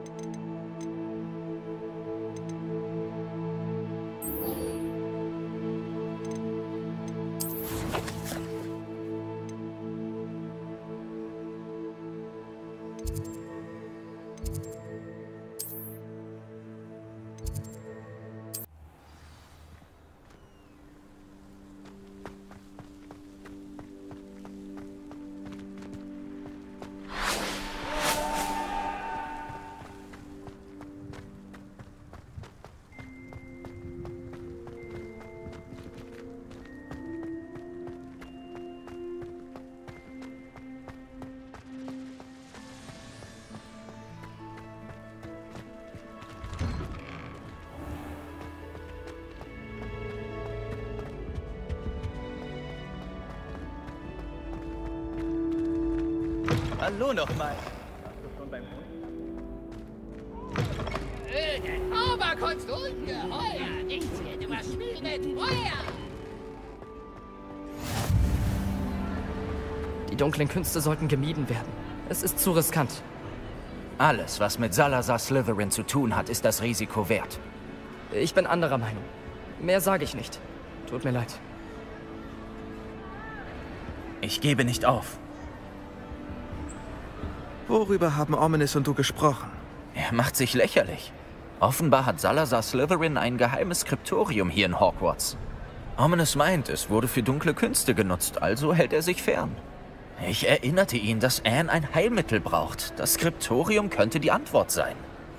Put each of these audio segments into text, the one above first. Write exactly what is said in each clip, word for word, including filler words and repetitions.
Hallo nochmal. Öde, Oberkunst, ungeheuer. Nichts wird überspielt mit Feuer. Die dunklen Künste sollten gemieden werden. Es ist zu riskant. Alles, was mit Salazar Slytherin zu tun hat, ist das Risiko wert. Ich bin anderer Meinung. Mehr sage ich nicht. Tut mir leid. Ich gebe nicht auf. Worüber haben Ominis und du gesprochen? Er macht sich lächerlich. Offenbar hat Salazar Slytherin ein geheimes Skriptorium hier in Hogwarts. Ominis meint, es wurde für dunkle Künste genutzt, also hält er sich fern. Ich erinnerte ihn, dass Anne ein Heilmittel braucht. Das Skriptorium könnte die Antwort sein.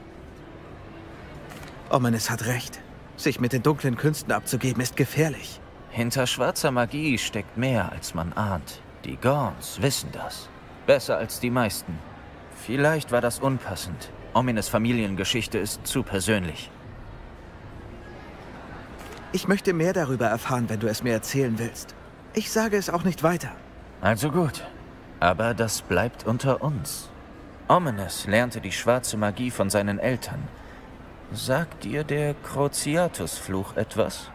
Ominis hat recht. Sich mit den dunklen Künsten abzugeben, ist gefährlich. Hinter schwarzer Magie steckt mehr, als man ahnt. Die Gauns wissen das. Besser als die meisten. Vielleicht war das unpassend. Ominis Familiengeschichte ist zu persönlich. Ich möchte mehr darüber erfahren, wenn du es mir erzählen willst. Ich sage es auch nicht weiter. Also gut. Aber das bleibt unter uns. Ominis lernte die schwarze Magie von seinen Eltern. Sagt dir der Cruciatus-Fluch etwas?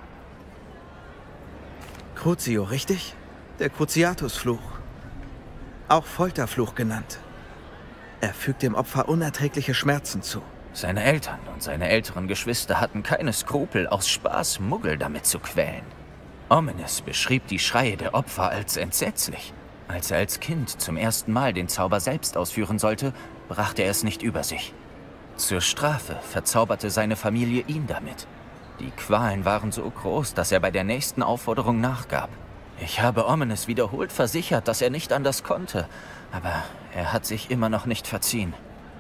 Crucio, richtig? Der Cruciatus-Fluch. Auch Folterfluch genannt. Er fügt dem Opfer unerträgliche Schmerzen zu. Seine Eltern und seine älteren Geschwister hatten keine Skrupel, aus Spaß Muggel damit zu quälen. Ominis beschrieb die Schreie der Opfer als entsetzlich. Als er als Kind zum ersten Mal den Zauber selbst ausführen sollte, brachte er es nicht über sich. Zur Strafe verzauberte seine Familie ihn damit. Die Qualen waren so groß, dass er bei der nächsten Aufforderung nachgab. Ich habe Ominis wiederholt versichert, dass er nicht anders konnte, aber er hat sich immer noch nicht verziehen.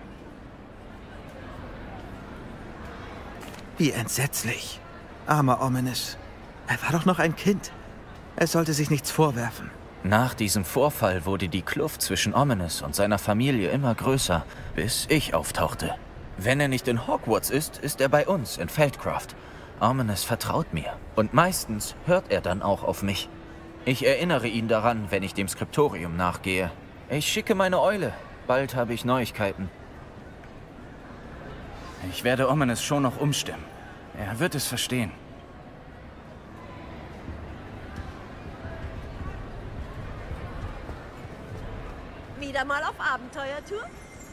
Wie entsetzlich. Armer Ominis. Er war doch noch ein Kind. Er sollte sich nichts vorwerfen. Nach diesem Vorfall wurde die Kluft zwischen Ominis und seiner Familie immer größer, bis ich auftauchte. Wenn er nicht in Hogwarts ist, ist er bei uns in Feldcroft. Ominis vertraut mir und meistens hört er dann auch auf mich. Ich erinnere ihn daran, wenn ich dem Skriptorium nachgehe. Ich schicke meine Eule. Bald habe ich Neuigkeiten. Ich werde Ominis schon noch umstimmen. Er wird es verstehen. Wieder mal auf Abenteuertour?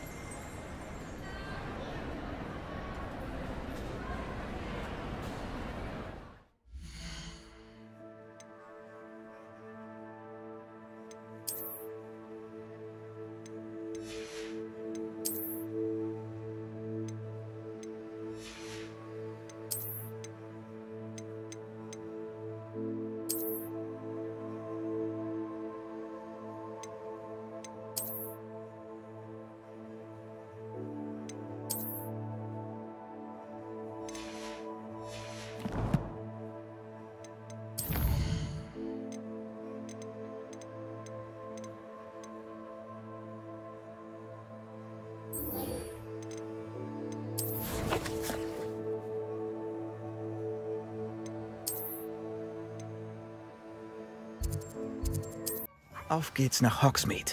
Auf geht's nach Hogsmeade.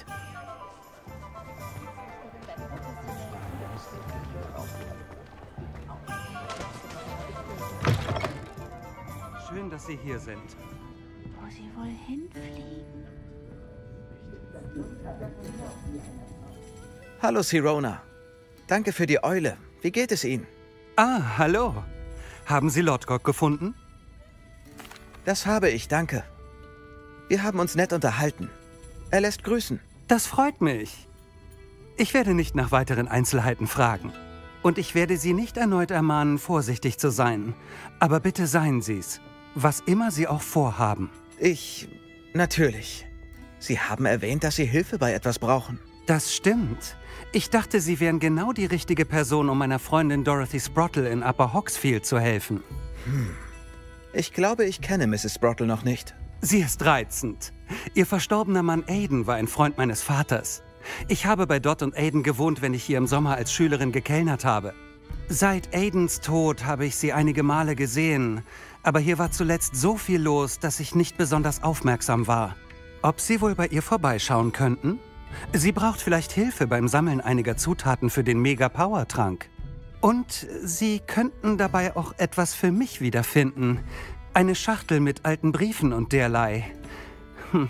Schön, dass Sie hier sind. Wo sie wohl hinfliegen? Hallo, Sirona. Danke für die Eule. Wie geht es Ihnen? Ah, hallo. Haben Sie Lodgok gefunden? Das habe ich, danke. Wir haben uns nett unterhalten. Er lässt grüßen. Das freut mich. Ich werde nicht nach weiteren Einzelheiten fragen. Und ich werde Sie nicht erneut ermahnen, vorsichtig zu sein. Aber bitte seien Sie's, was immer Sie auch vorhaben. Ich... natürlich. Sie haben erwähnt, dass Sie Hilfe bei etwas brauchen. Das stimmt. Ich dachte, Sie wären genau die richtige Person, um meiner Freundin Dorothy Sprottle in Upper Hogsfield zu helfen. Hm. Ich glaube, ich kenne Misses Sprottle noch nicht. Sie ist reizend. Ihr verstorbener Mann Aiden war ein Freund meines Vaters. Ich habe bei Dot und Aiden gewohnt, wenn ich hier im Sommer als Schülerin gekellnert habe. Seit Aidens Tod habe ich sie einige Male gesehen, aber hier war zuletzt so viel los, dass ich nicht besonders aufmerksam war. Ob Sie wohl bei ihr vorbeischauen könnten? Sie braucht vielleicht Hilfe beim Sammeln einiger Zutaten für den Mega-Power-Trank. Und Sie könnten dabei auch etwas für mich wiederfinden. Eine Schachtel mit alten Briefen und derlei. Hm.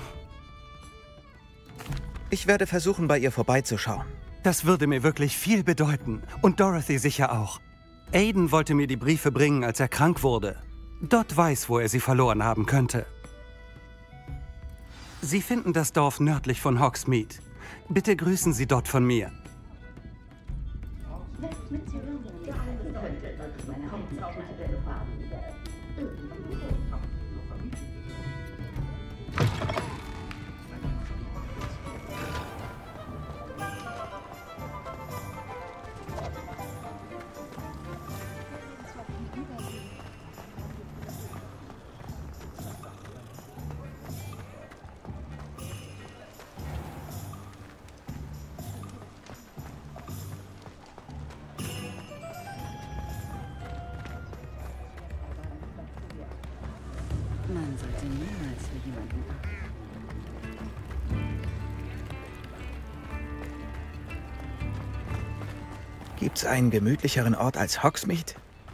Ich werde versuchen, bei ihr vorbeizuschauen. Das würde mir wirklich viel bedeuten. Und Dorothy sicher auch. Aiden wollte mir die Briefe bringen, als er krank wurde. Dot weiß, wo er sie verloren haben könnte. Sie finden das Dorf nördlich von Hogsmeade. Bitte grüßen Sie Dot von mir. Man sollte niemals für jemanden Gibt's einen gemütlicheren Ort als Hogsmeade?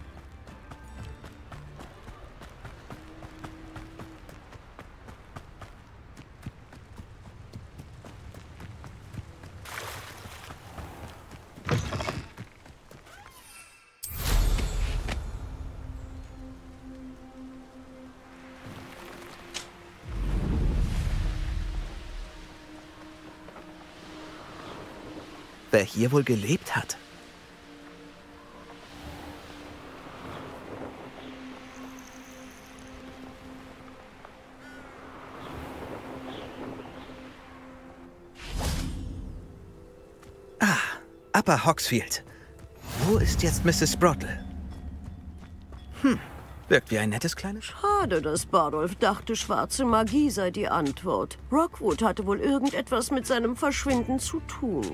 Wer hier wohl gelebt hat? Ah, Upper Hogsfield. Wo ist jetzt Misses Sprottle? Hm, wirkt wie ein nettes kleines... Schade, dass Bardolph dachte, schwarze Magie sei die Antwort. Rockwood hatte wohl irgendetwas mit seinem Verschwinden zu tun.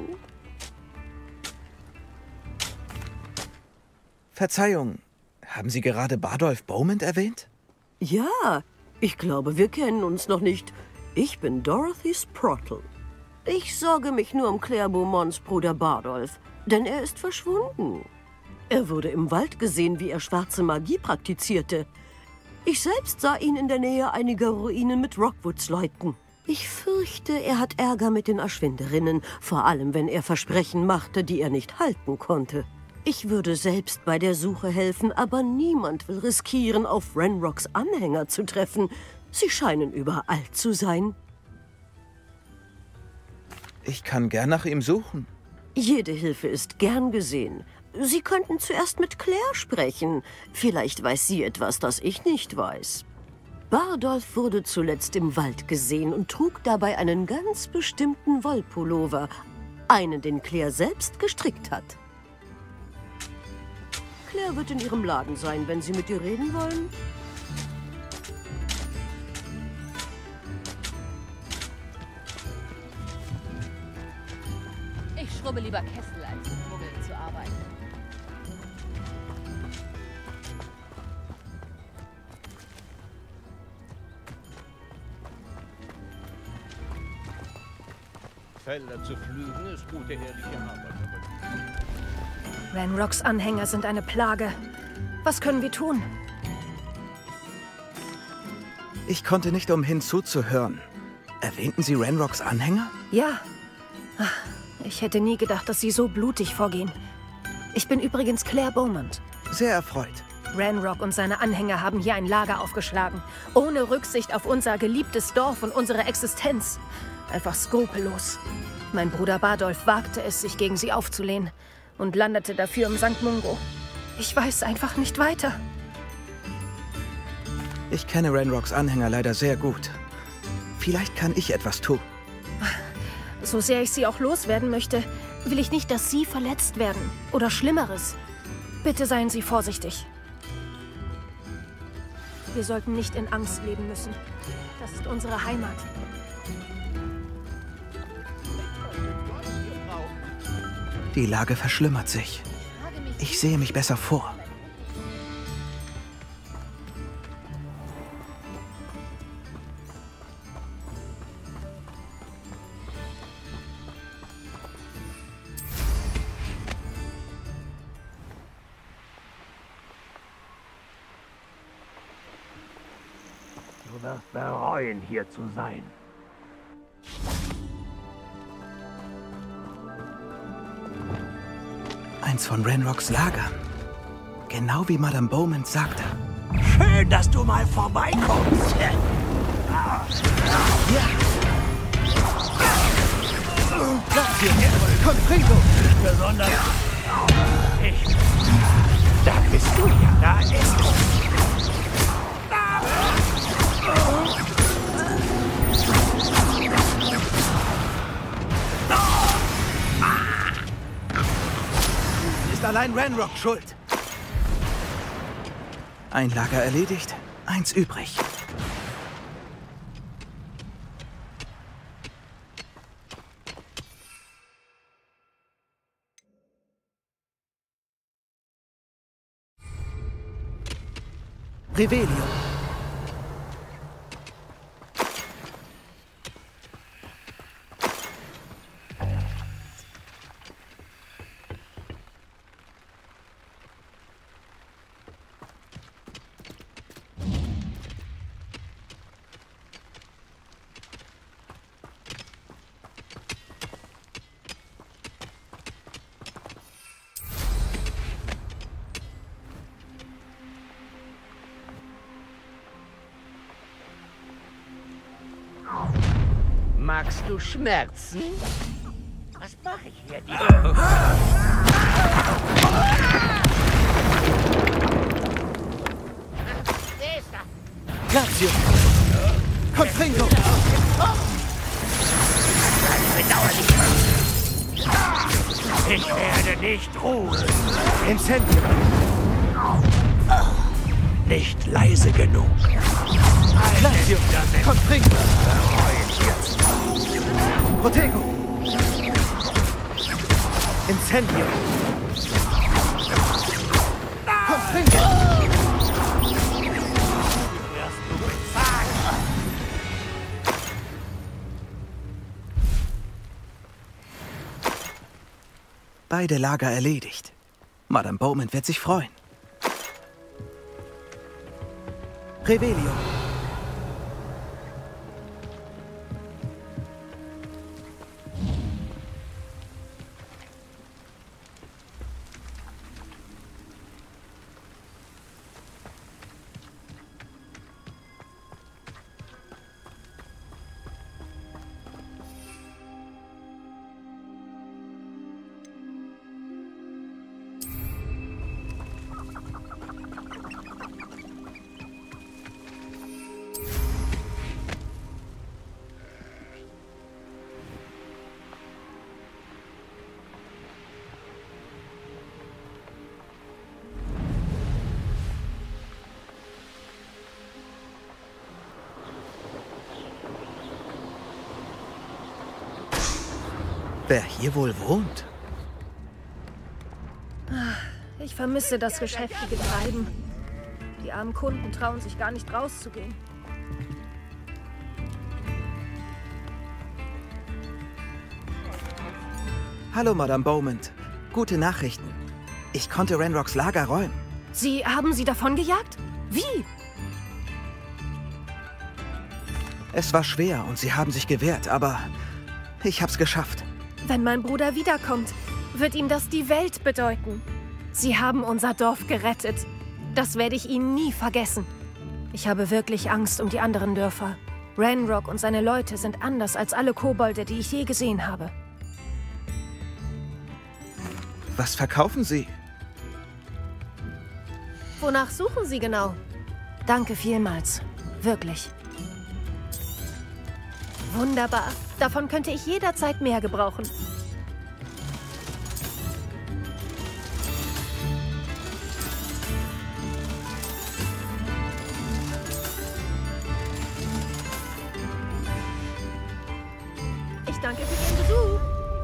Verzeihung, haben Sie gerade Bardolph Beaumont erwähnt? Ja, ich glaube, wir kennen uns noch nicht. Ich bin Dorothy Sprottle. Ich sorge mich nur um Claire Beaumonts Bruder Bardolph, denn er ist verschwunden. Er wurde im Wald gesehen, wie er schwarze Magie praktizierte. Ich selbst sah ihn in der Nähe einiger Ruinen mit Rockwoods Leuten. Ich fürchte, er hat Ärger mit den Erschwinderinnen, vor allem wenn er Versprechen machte, die er nicht halten konnte. Ich würde selbst bei der Suche helfen, aber niemand will riskieren, auf Ranrocks Anhänger zu treffen. Sie scheinen überall zu sein. Ich kann gern nach ihm suchen. Jede Hilfe ist gern gesehen. Sie könnten zuerst mit Claire sprechen. Vielleicht weiß sie etwas, das ich nicht weiß. Bardolph wurde zuletzt im Wald gesehen und trug dabei einen ganz bestimmten Wollpullover. Einen, den Claire selbst gestrickt hat. Claire wird in ihrem Laden sein, wenn Sie mit ihr reden wollen. Ich schrubbe lieber Kessel, als mit Muggeln zu arbeiten. Felder zu pflügen ist gute ehrliche Arbeit. Ranrocks Anhänger sind eine Plage. Was können wir tun? Ich konnte nicht umhin zuzuhören. Erwähnten Sie Ranrocks Anhänger? Ja. Ich hätte nie gedacht, dass Sie so blutig vorgehen. Ich bin übrigens Claire Beaumont. Sehr erfreut. Ranrock und seine Anhänger haben hier ein Lager aufgeschlagen. Ohne Rücksicht auf unser geliebtes Dorf und unsere Existenz. Einfach skrupellos. Mein Bruder Bardolph wagte es, sich gegen sie aufzulehnen. Und landete dafür im Sankt Mungo. Ich weiß einfach nicht weiter. Ich kenne Ranrocks Anhänger leider sehr gut. Vielleicht kann ich etwas tun. So sehr ich sie auch loswerden möchte, will ich nicht, dass Sie verletzt werden. Oder Schlimmeres. Bitte seien Sie vorsichtig. Wir sollten nicht in Angst leben müssen. Das ist unsere Heimat. Die Lage verschlimmert sich. Ich sehe mich besser vor. Du wirst bereuen, hier zu sein. Eins von Ranrocks Lagern. Genau wie Madame Beaumont sagte. Schön, dass du mal vorbeikommst. Ja. Confringo! Besonders ich. Da bist du ja. Da ist es. Ist allein Ranrock schuld. Ein Lager erledigt, eins übrig. Revelio. Magst du Schmerzen? Was mache ich hier? Die Wer ist da? Grazio! Confringo! Ich werde nicht ruhen. Incendio! Nicht leise genug. Grazio! Confringo! Protego! Incendio! Confringo! Beide Lager erledigt. Madame Beaumont wird sich freuen. Revelio. Wer hier wohl wohnt? Ich vermisse das geschäftige Treiben. Die armen Kunden trauen sich gar nicht rauszugehen. Hallo, Madame Beaumont. Gute Nachrichten. Ich konnte Ranrocks Lager räumen. Sie haben sie davongejagt? Wie? Es war schwer und sie haben sich gewehrt, aber ich hab's geschafft. Wenn mein Bruder wiederkommt, wird ihm das die Welt bedeuten. Sie haben unser Dorf gerettet. Das werde ich Ihnen nie vergessen. Ich habe wirklich Angst um die anderen Dörfer. Ranrock und seine Leute sind anders als alle Kobolde, die ich je gesehen habe. Was verkaufen Sie? Wonach suchen Sie genau? Danke vielmals. Wirklich. Wunderbar. Davon könnte ich jederzeit mehr gebrauchen. Ich danke für Ihren Besuch.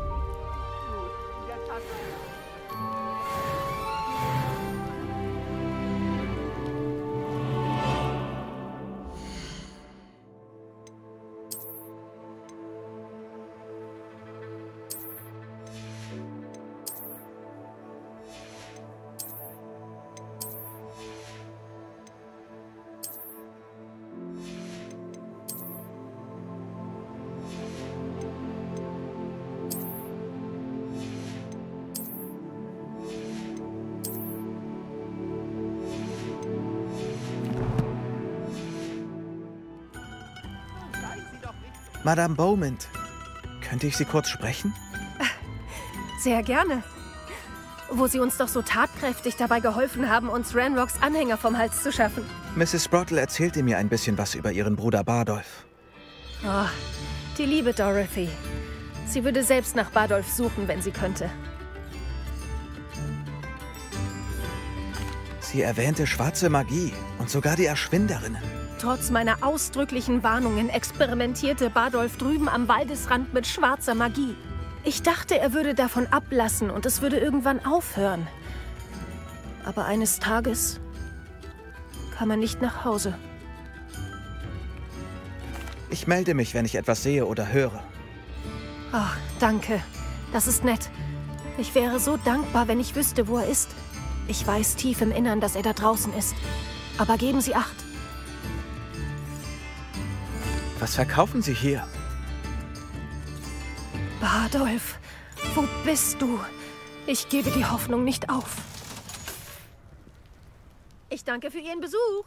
Madame Beaumont, könnte ich Sie kurz sprechen? Sehr gerne. Wo Sie uns doch so tatkräftig dabei geholfen haben, uns Ranrocks Anhänger vom Hals zu schaffen. Misses Sprottle erzählte mir ein bisschen was über Ihren Bruder Bardolph. Oh, die liebe Dorothy. Sie würde selbst nach Bardolph suchen, wenn sie könnte. Sie erwähnte schwarze Magie und sogar die Erschwinderinnen. Trotz meiner ausdrücklichen Warnungen experimentierte Bardolph drüben am Waldesrand mit schwarzer Magie. Ich dachte, er würde davon ablassen und es würde irgendwann aufhören. Aber eines Tages kam er nicht nach Hause. Ich melde mich, wenn ich etwas sehe oder höre. Ach, danke. Das ist nett. Ich wäre so dankbar, wenn ich wüsste, wo er ist. Ich weiß tief im Innern, dass er da draußen ist. Aber geben Sie Acht. Was verkaufen Sie hier? Bardolph, wo bist du? Ich gebe die Hoffnung nicht auf. Ich danke für Ihren Besuch.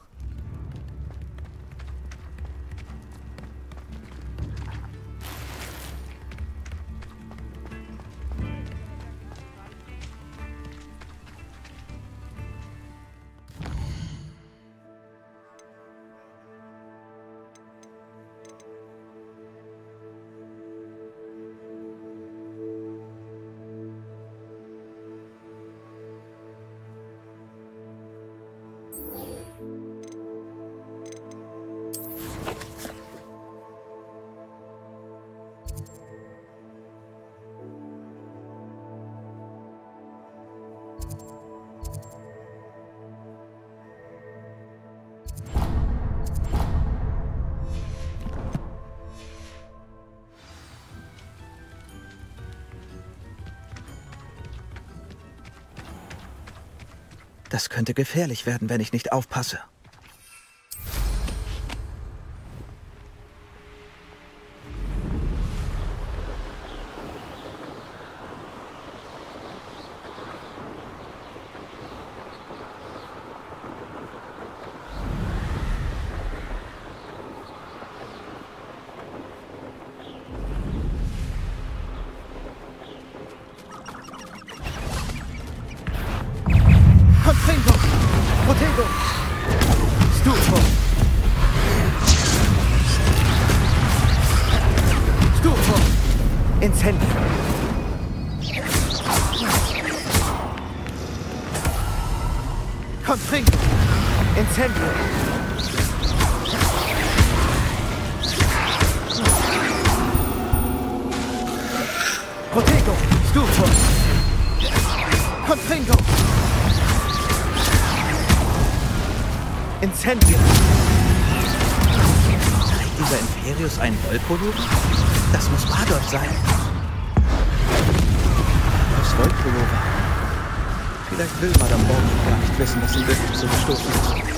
Das könnte gefährlich werden, wenn ich nicht aufpasse. Confringo! Protego! Stufo! Stufo! Incendio! Confringo! Incendio! Protego! Stufo! Confringo! Incendio! Trägt dieser Imperius einen Wollpullover? Das muss Bardolph sein. Bardolphs Wollpullover. Vielleicht will Madame Beaumont gar nicht wissen, dass sie wirklich so gestoßen ist.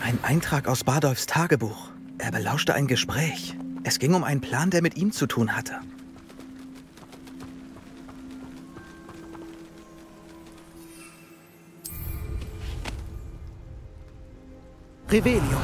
Ein Eintrag aus Bardolphs Tagebuch. Er belauschte ein Gespräch. Es ging um einen Plan, der mit ihm zu tun hatte. Revelio.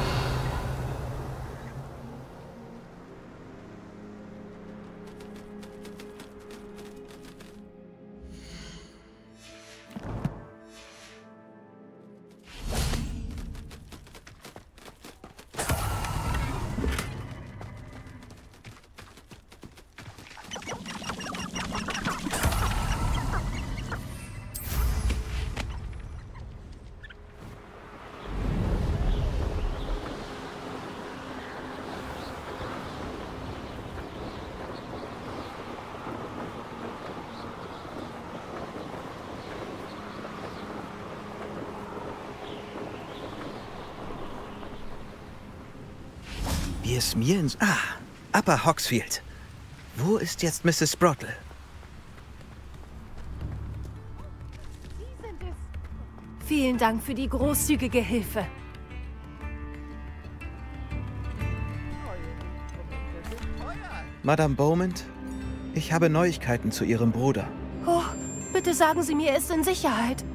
Wie es mir ins... Ah, Upper Hogsfield. Wo ist jetzt Misses Sprottle? Vielen Dank für die großzügige Hilfe. Madame Beaumont, ich habe Neuigkeiten zu Ihrem Bruder. Oh, bitte sagen Sie mir, er ist in Sicherheit.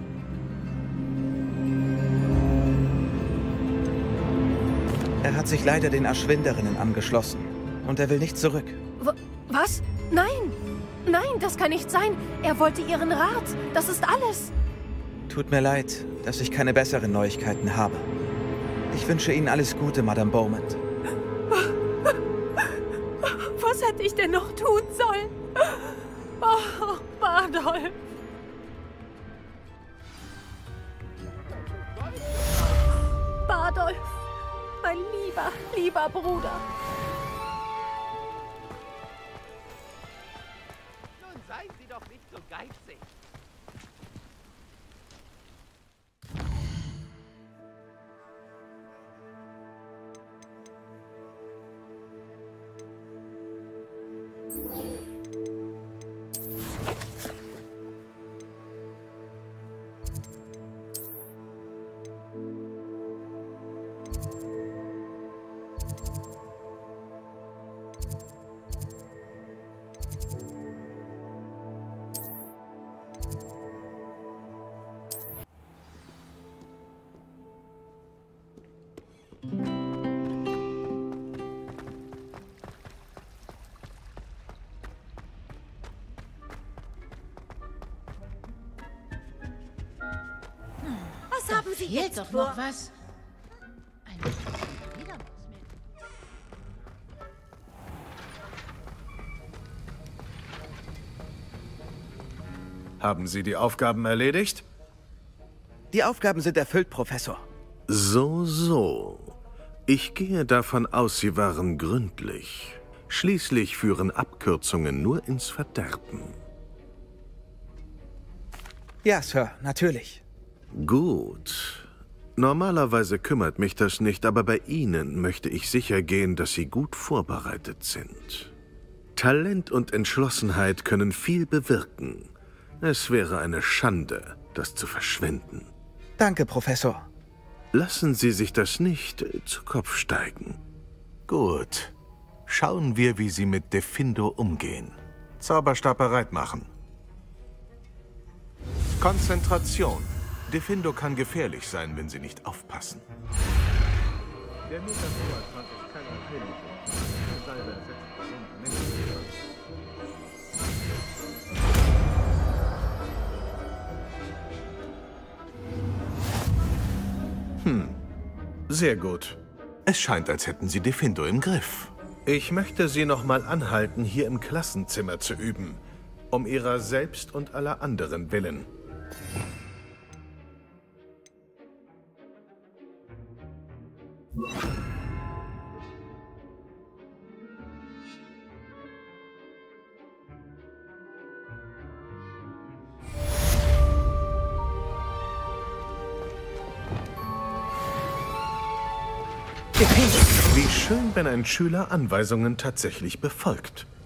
Er hat sich leider den Erschwinderinnen angeschlossen. Und er will nicht zurück. W- was? Nein! Nein, das kann nicht sein. Er wollte Ihren Rat. Das ist alles. Tut mir leid, dass ich keine besseren Neuigkeiten habe. Ich wünsche Ihnen alles Gute, Madame Beaumont. Was hätte ich denn noch tun sollen? Oh, Bardolph. Bardolph. Mein lieber, lieber Bruder. Nun seien Sie doch nicht so geizig. Was haben Sie Fehlt jetzt doch vor? noch was. Ein Fledermaus mit. Haben Sie die Aufgaben erledigt? Die Aufgaben sind erfüllt, Professor. So, so. Ich gehe davon aus, Sie waren gründlich. Schließlich führen Abkürzungen nur ins Verderben. Ja, Sir, natürlich. Gut. Normalerweise kümmert mich das nicht, aber bei Ihnen möchte ich sicher gehen, dass Sie gut vorbereitet sind. Talent und Entschlossenheit können viel bewirken. Es wäre eine Schande, das zu verschwenden. Danke, Professor. Lassen Sie sich das nicht zu Kopf steigen. Gut. Schauen wir, wie Sie mit Defindo umgehen. Zauberstab bereit machen. Konzentration. Defindo kann gefährlich sein, wenn Sie nicht aufpassen. Der Metaphor ist keine Heiligung. Hm, sehr gut. Es scheint, als hätten Sie Defindo im Griff. Ich möchte Sie noch mal anhalten, hier im Klassenzimmer zu üben. Um Ihrer selbst und aller anderen willen. Wie schön, wenn ein Schüler Anweisungen tatsächlich befolgt.